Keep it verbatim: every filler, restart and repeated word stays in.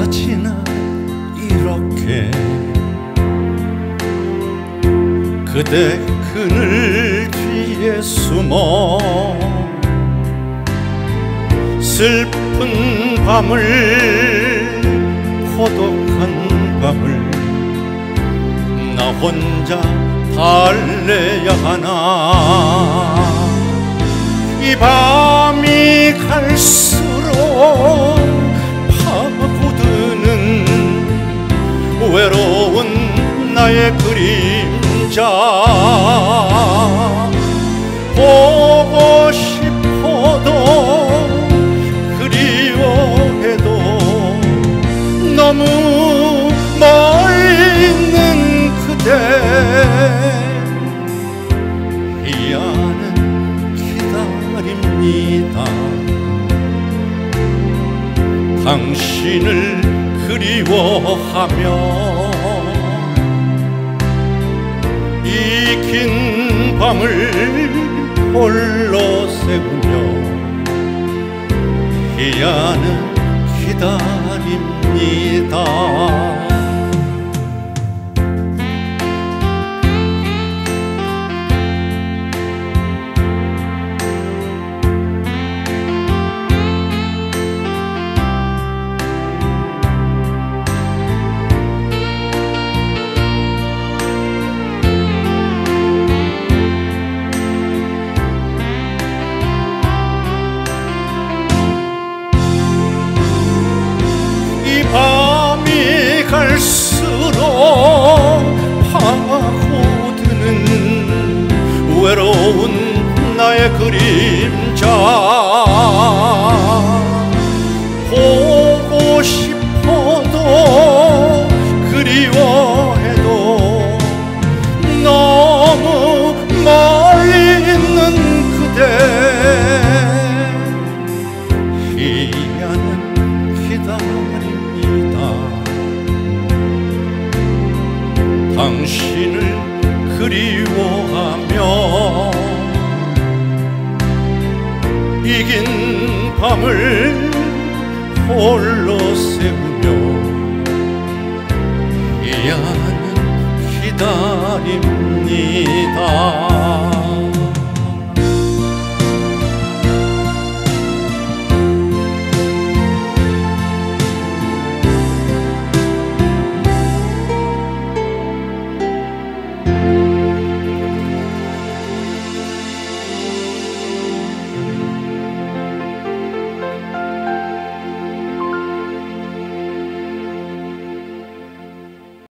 어찌나 이렇게 그대 그늘 뒤에 숨어 슬픈 밤을 고독한 밤을 나 혼자 달래야 하나. 이 밤이 갈수록 파고드는 외로운 나의 그림자 보고 싶어도 그리워해도 너무 멀리 있는 그대 희한은 기다립니다. 당신을 그리워하며 이 긴 밤을 홀로 새우며 희한은 기다립니다. 밤이 갈수록 파고드는 외로운 나의 그림자 보고 싶어도 그리워해도 너무 멀리 있는 그대 희한은 기다립니다. 당신을 그리워하며 이긴 밤을 홀로 새우며 희한은 기다립니다.